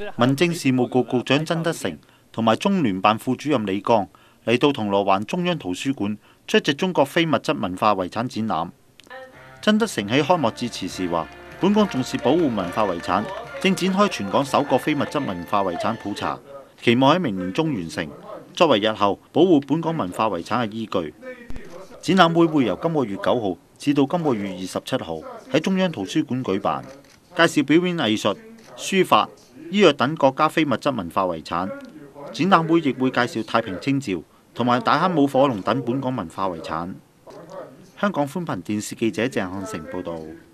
民政事務局局長曾德成同埋中聯辦副主任李剛嚟到銅鑼灣中央圖書館出席中國非物質文化遺產展覽。曾德成喺開幕致辭時話：本港重視保護文化遺產，正展開全港首個非物質文化遺產普查，期望喺明年中完成，作為日後保護本港文化遺產嘅依據。展覽會由今個月9號至到今個月27號喺中央圖書館舉辦，介紹表演藝術、書法、醫藥等國家非物質文化遺產。展覽會亦會介紹太平清醮同埋大坑舞火龍等本港文化遺產。香港寬頻電視記者鄭漢成報導。